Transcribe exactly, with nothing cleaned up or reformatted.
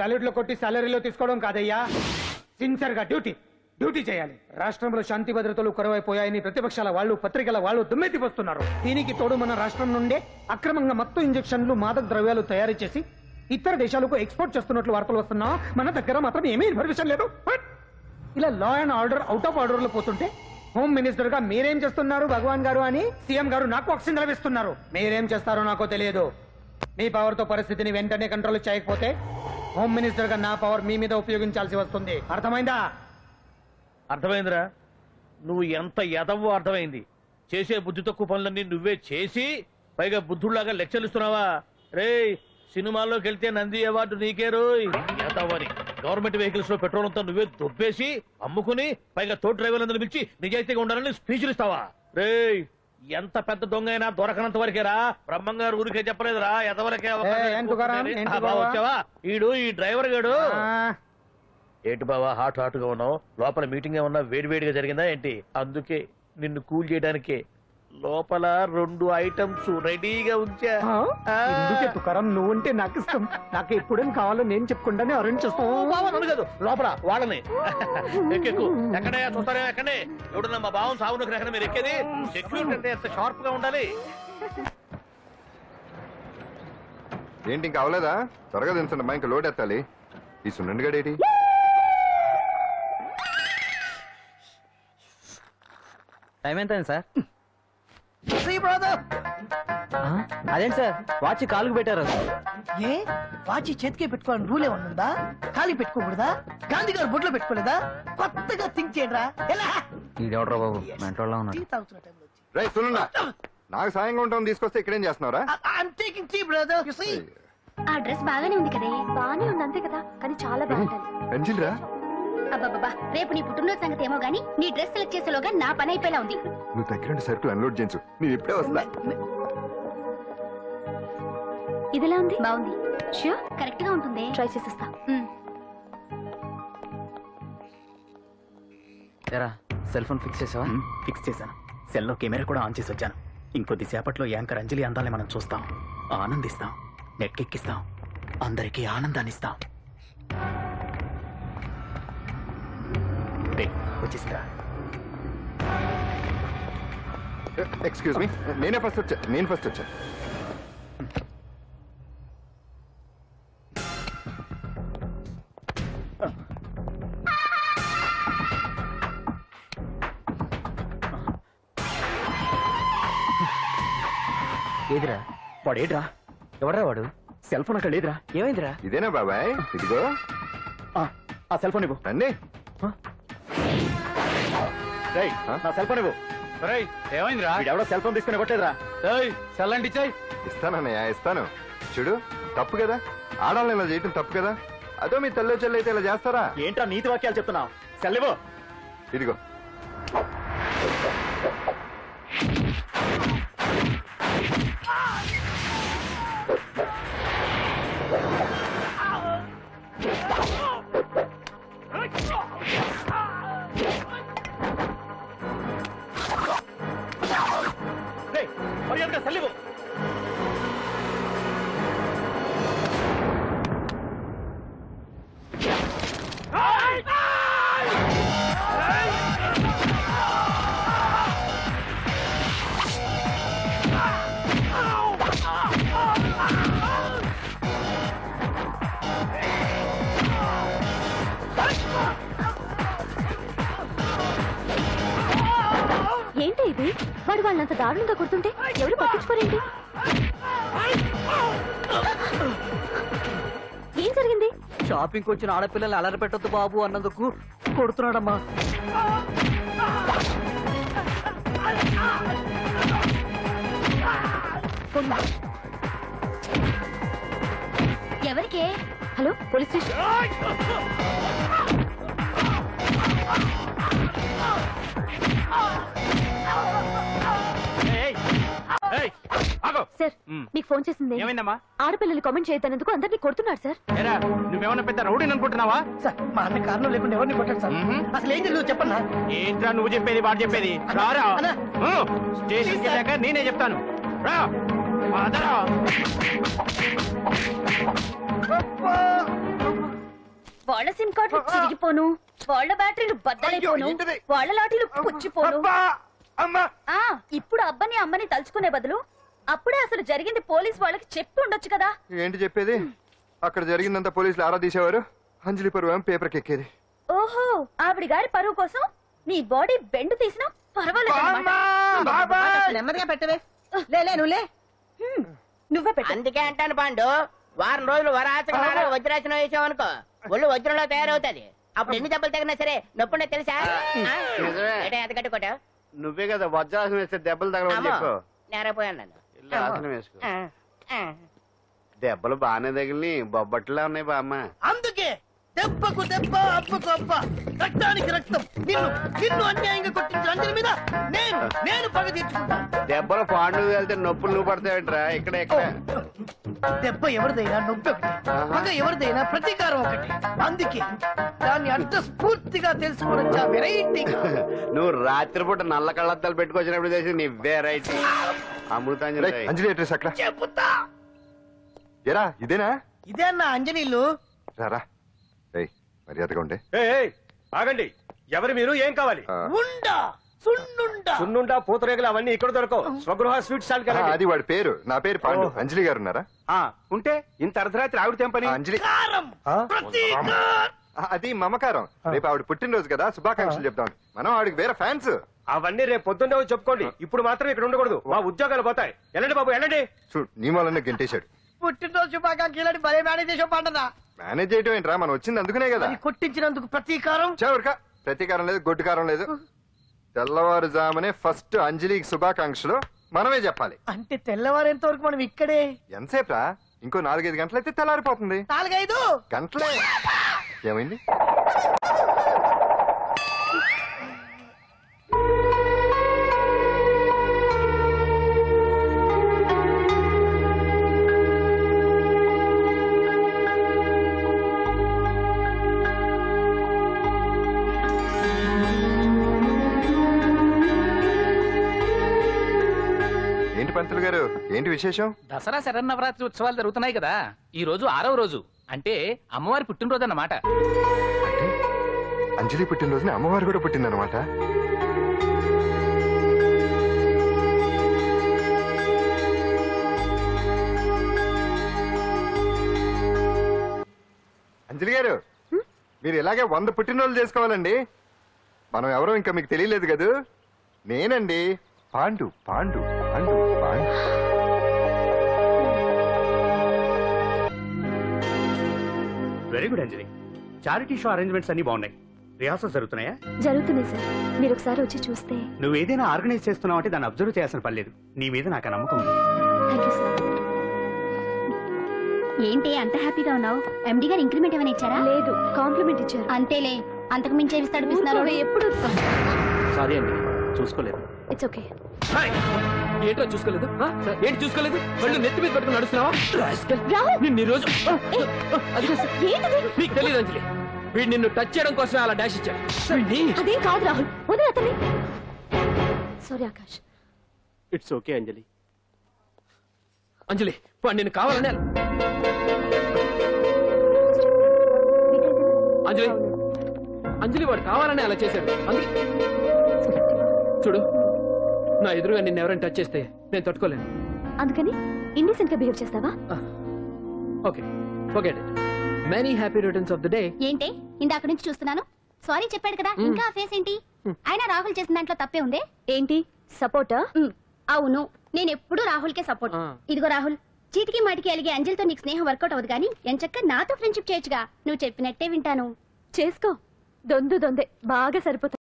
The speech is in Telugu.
సాలరీలో కొట్టి సాలరీలో తీసుకోవడం కాదయ్యా, సిన్సియర్ గా డ్యూటీ డ్యూటీ చేయాలి. రాష్ట్రంలో శాంతి భద్రతలు కరువైపోయాయని ప్రతిపక్షాల వాళ్ళు పత్రికల వాళ్ళు దుమ్మెత్తి వస్తున్నారు. దీనికి తోడు మన రాష్ట్రం నుండే అక్రమంగా మత్తు ఇంజక్షన్లు మాదక ద్రవ్యాలు తయారు చేసి ఇతర దేశాలకు ఎక్స్పోర్ట్ చేస్తున్నట్లు వార్తలు వస్తున్నా మన దగ్గర మాత్రం ఏమీ ఇన్ఫర్మేషన్ లేదు. ఇలా law and order out of order లో పోతుంటే హోమ్ మినిస్టర్ గా మీరేం చేస్తున్నారు భగవాన్ గారు అని సీఎం గారు నాకు ఆక్సిజన్ లభిస్తున్నారు. మీరేం చేస్తారో నాకు తెలియదు. మీ పవర్ తో పరిస్థితిని వెంటనే కంట్రోల్ చేయకపోతే హోమ్ మినిస్టర్ గా నా పవర్ మీ మీద ఉపయోగించాల్సి వస్తుంది. అర్థమైందా? అర్థమైందిరా. నువ్వు ఎంత ఎదవో అర్థమైంది. చేసే బుద్ధి తక్కువ పనులన్నీ నువ్వే చేసి పైగా బుద్ధుళ్లాగా లెక్చర్లు ఇస్తున్నావా? రే, సినిమాల్లోకి వెళ్తే నంది అవార్డు నీకే రోయ్ ఎదవని. గవర్నమెంట్ వెహికల్స్ లో పెట్రోల్ అంతా నువ్వే దొబ్బేసి అమ్ముకుని పైగా తోటి డ్రైవర్లందరూ పిలిచి నిజాయితీగా ఉండాలని స్పీచ్లు ఇస్తావా? రే, ఎంత పెద్ద దొంగ అయినా దొరకనంత వరకేరా. బ్రహ్మంగారు ఊరికే చెప్పలేదురా ఎదవలకే వచ్చావా? ఈడు ఈ డ్రైవర్ గాడు. ఏంటి బావా హాట్ హాట్ గా ఉన్నావు? లోపల మీటింగ్ ఏమన్నా వేడివేడిగా జరిగిందా ఏంటి? అందుకే నిన్ను కూల్ చేయడానికే లోపల రెండు ఐటమ్స్ రెడీగా ఉంచా. తుకారం నువ్వుంటే నాకు ఇష్టం. నాకు ఎప్పుడేం కావాలో నేను చెప్పుకుంటానే అరేంజ్ చేస్తాను. కాదు లోపల వాళ్ళని ఎక్కెక్కు. ఎక్కడే చూస్తారే ఎక్కడే ఎవడన్నా మా బావం సాగునకు ఎక్కడ మీరు ఎక్కేది? సెక్యూరిటీ అంటే ఎంత షార్ప్ గా ఉండాలి. ఏంటి ఇంకా అవలేదా? త్వరగా తెలుసండి మా ఇంకా లోడ్ ఎత్తాలి. ఈ సున్నండి గడేటి టైం ఎంత సార్? అదేంటి సార్ వాచ్ కాలుకు పెట్టారు? ఏ వాచ్ చేతికే పెట్టుకోవాలని రూల్ ఏమన్నా ఉందా? ఖాళీ పెట్టుకోకూడదా? గాంధీ గారు బొట్లో పెట్టుకోలేదా? కొత్తగా థింక్ చేయరా. ఇదెవడరా బాబు మెంటోళ్ళ ఉన్నాడు. రై సునండా, నాకు సాయంగా ఉంటాం తీసుకొస్తే ఇక్కడేం చేస్తున్నారా? ఆ డ్రెస్ బాగానే ఉంది కదే. బాగానే ఉంది అంతే కదా, కానీ చాలా బాగుంటుంది. అబ్బాబ్బా, రేపు నీ పుట్టినరోజు సంగతి ఏమో గానీ నీ డ్రెస్ సెలెక్ట్ చేసేలోగా నా పని అయిపోయేలా ఉంది. నువ్వు దగ్గర సరుకులు అన్లోడ్ చేయించు, నేను ఇప్పుడే వస్తా. ఇదిలా ఉంది? బాగుంది. ష్యూర్ కరెక్ట్ గా ఉంటుంది. ట్రై చేసేస్తా. సెల్ ఫోన్ ఫిక్స్ చేసావా? ఫిక్స్ చేశాను. సెల్ లో కెమెరా కూడా ఆన్ చేసి వచ్చాను. ఇంకొద్ది సేపట్లో యాంకర్ అంజలి అందాలని మనం చూస్తాం, ఆనందిస్తాం, నెట్కెక్కిస్తాం, అందరికీ ఆనందాన్ని ఇస్తాం. వచ్చేసిందా? ఎక్స్క్యూజ్ మీ, నేనే ఫస్ట్ వచ్చా. నేను ఫస్ట్ వచ్చా. ఏదిరా వాడేడ్రా? ఎవడరా వాడు? సెల్ ఫోన్ అక్కడ లేదురా. ఏమైందిరా? ఇదేనా బాబాయ్? ఇదిగో ఆ సెల్ ఫోన్ ఇవ్వు. రండి. నా సెల్ ఫోన్ ఇవ్వు. ఏమైందిరా? ఎవడో సెల్ ఫోన్ తీసుకుని ఇవ్వట్లేదురా. సెల్ అంటే ఇచ్చాయి. ఇస్తానన్నయ్య ఇస్తాను. చూడు తప్పు కదా, ఆడాలని ఇలా చేయటం తప్పు కదా. అదో మీ తల్లో చెల్లి అయితే ఇలా చేస్తారా? ఏంట్రా నీతి వాక్యాలు చెప్తున్నావు? సెల్ ఇవ్వు. ఇదిగో. సెల్ ఇవ్వు. ఏంటి ఇది? వాడు వాళ్ళంత దారుణంగా కొడుతుంటే ఎవరు పట్టించుకోరేంటి? ఏం జరిగింది? షాపింగ్ వచ్చిన ఆడపిల్లలు అలర పెట్టొద్దు బాబు అన్నందుకు కొడుతున్నాడమ్మా. ఎవరికే? Hello police station. సార్ మీకు ఫోన్ చేసింది ఏమైందమ్మా? ఆడపిల్లలు కామెంట్ చేయొద్దన్నందుకు అందరినీ కొడుతున్నాడు సార్. నువ్వేమన్నా పెద్ద రౌడీని అనుకుంటున్నావా? సార్ మా అన్న కారణం లేకుండా ఎవరిని కొట్టాడు సార్. అసలు ఏం జరిగిందో చెప్పన్నా. ఏంట్రా నువ్వు చెప్పేది వాడు చెప్పేది? రారా స్టేషన్కి వెళ్ళాక నేనే చెప్తాను. రా వాళ్ళ సిమ్ కార్డులు చిరిగిపోను, వాళ్ళ బ్యాటరీలు బద్దలైపోను, వాళ్ళ లాటీలు పుచ్చిపోను. ఆ ఇప్పుడు అబ్బని అమ్మని తలుచుకునే బదులు అప్పుడే అసలు జరిగింది పోలీస్ వాళ్ళకి చెప్పి ఉండొచ్చు కదా. ఏంటి చెప్పేది? అక్కడ జరిగిందంతా పోలీసులు ఆరా తీసేవారు, అంజలి పరువు ఏమో పేపర్కి ఎక్కేది. ఓహో, ఆవిడ గారి పరువు కోసం నీ బాడీ బెండ్ తీసినా పర్వాలేదు. నెమ్మదిగా పెట్టవే. లే నువ్వులే. నువ్వే పెట్టు. అందుకే అంటాను పాండు, వారం రోజులు వరాచకనాలు వజ్రాసనం వేసావనుకో ఒళ్ళు వజ్రంలో తయారవుతుంది. అప్పుడు ఎన్ని దెబ్బలు తగినా సరే నొప్పుండే తెలుసా? ఎంత కట్టుకోటావు? నువ్వే కదా వజ్రాసనం వేస్తే దెబ్బలు తగలవని చెప్పు. నేరపోయాను నన్ను. ఇల్లు ఆసనం వేసుకో. దెబ్బలు బాగానే తగిలి బొబ్బట్లా ఉన్నాయి బామ్మ. అందుకే దెబ్బకు దెబ్బ, అప్పకు అప్ప, రక్తానికి రక్తం. నిన్ను నిన్ను అన్యాయంగా కొట్టించిన అంజలి మీద నేను నేను పగ తీర్చుకుంటాను. దెబ్బలు పాండు వెళ్తే నొప్పులు నువ్వు పడతావేంట్రా? ఇక్కడ ఇక్కడ దెబ్బ ఎవరిదైనా నొప్పి ఒకటి, పగ ఎవరిదైనా ప్రతీకారం ఒకటి. అందుకే దాన్ని అంత స్ఫూర్తిగా తెలుసుకోవచ్చా వెరైటీగా. నువ్వు రాత్రిపూట నల్ల కళ్ళద్దాలు పెట్టుకొచ్చినప్పుడు చేసి నీ వెరైటీ అమృతాంజలి. రేయ్, అంజలి అడ్రస్ అక్కడ. చెబుతా. ఎరా ఇదేనా? ఇదే అన్న అంజనీలు. రారా రేయ్, మర్యాదగా ఉండే. ఆగండి, ఎవరు మీరు? ఏం కావాలి? ఆ, ఉండా సున్నుండా సున్నుండా పూతరేగలు అవన్నీ ఇక్కడ దొరకవు. స్వగృహ స్వీట్ స్టాల్ ఆ, కదా. అది వాడి పేరు. నా పేరు పాండు. ఓ. అంజలి గారు ఉన్నారా? ఉంటే ఇంత అర్ధరాత్రి ఆవిడ తెంపని. ఆ, అంజలి కారం ఆ? ప్రతీకారం. ఆ, అది మమకారం. రేపు ఆవిడ పుట్టినరోజు కదా, శుభాకాంక్షలు చెప్తాం. మనం ఆవిడకి వేరే ఫ్యాన్స్. అవన్నీ రేపు పొద్దున్నే వచ్చి చెప్పుకోండి. ఇప్పుడు మాత్రం ఇక్కడ ఉండకూడదు, మా ఉద్యోగాలు పోతాయి. వెళ్ళండి బాబు వెళ్ళండి. చూడు, నీ మూలనే గెంటేశాడు. పుట్టినరోజు శుభాకాంక్షలని భలే మేనేజ్ చేసావు పంటదా. మేనేజ్ చేయటం ఏంట్రా, మనం వచ్చింది అందుకునే కదా. అది కొట్టించినందుకు ప్రతీకారం. చవరిక ప్రతీకారం లేదు, గొడ్డుకారం లేదు. తెల్లవారుజామునే ఫస్ట్ అంజలికి శుభాకాంక్షలు మనమే చెప్పాలి. అంటే తెల్లవారేంత వరకు మనం ఇక్కడే. ఎంతసేపు రా? ఇంకో నాలుగైదు గంటలైతే తెల్లారిపోతుంది. నాలుగైదు గంటలే. ఏమైంది? ఏంటి పంతులు గారు, ఏంటి విశేషం? దసరా శరన్నవరాత్రి ఉత్సవాలు జరుగుతున్నాయి కదా, ఈ రోజు ఆరవ రోజు, అంటే అమ్మవారి పుట్టినరోజు అన్నమాట. అంటే అంజలి పుట్టినరోజున అమ్మవారు కూడా పుట్టిందనమాట. అంజలి గారు, మీరు ఇలాగే వంద పుట్టినరోజులు చేసుకోవాలండి. మనం ఎవరో ఇంకా మీకు తెలియలేదు కదూ. నేనండి Pandu. Pandu Pandu Pandu. Very good Anjali. Charity show arrangements అన్ని బాగున్నాయి. రిహార్సల్స్ జరుగుతున్నాయా? జరుగుతున్నాయి సార్, మీరు ఒకసారి వచ్చి చూస్తే. నువ్వు ఏదైనా ఆర్గనైజ్ చేస్తున్నావు అంటే దాన్ని అబ్జర్వ్ చేయాల్సిన పని లేదు. నీ మీద నాకు ఆ నమ్మకం ఉంది. Thank you sir. ఏంటి అంత హ్యాపీగా ఉన్నావు? ఎండి గారు ఇంక్రిమెంట్ ఏమైనా ఇచ్చారా? లేదు, కాంప్లిమెంట్ ఇచ్చారు. అంతేలే, అంతకు మించి ఏమి తడిపిస్తున్నారు ఎప్పుడు. సారీ అండి, చూసుకోలేదు. It's okay. ఏంటో చూసుకోలేదు? ఆ? ఏంటి చూసుకోలేదు? వాళ్ళు నెత్తి మీద పట్టుకుని నడుస్తున్నావా? రాహుల్! నిన్ను ఈ రోజు ఏంటిది? నీకు తెలియదు అంజలి, వీడు నిన్ను టచ్ చేయడం కోసం అలా డాష్ ఇచ్చాడు. వీడిని- అదేం కాదు రాహుల్, వదిలే అతన్ని. Sorry Akash. It's okay Anjali. Anjali, వాడు నిన్ను కావాలని అంజలి అంజలి వాడు కావాలని అలా చేశాడు. అందుకే చూడు, నా ఎదురుగా నిన్ను ఎవరైనా టచ్ చేస్తే నేను తట్టుకోలేను. అందుకని ఇండిసెంట్ గా బిహేవ్ చేస్తావా? Okay, forget it. Many happy returns of the day. ఏంటి ఇందాక నుంచి చూస్తున్నాను. సారీ చెప్పాడు కదా, ఇంకా ఆ ఫేస్ ఏంటి? అయినా రాహుల్ చేసిన దాంట్లో తప్పే ఉంది. ఏంటి సపోర్ట్? అవును, నేను ఎప్పుడు రాహుల్ కే సపోర్ట్. ఇదిగో రాహుల్, చీటికి మాటికి అలిగే అంజలితో నీకు స్నేహం వర్కౌట్ అవ్వదు కానీ ఎంచక్క నాతో ఫ్రెండ్షిప్ చేయొచ్చుగా. నువ్వు చెప్పినట్టే వింటాను. చేసుకో, దొందు దొందే బాగా సరిపోతుంది.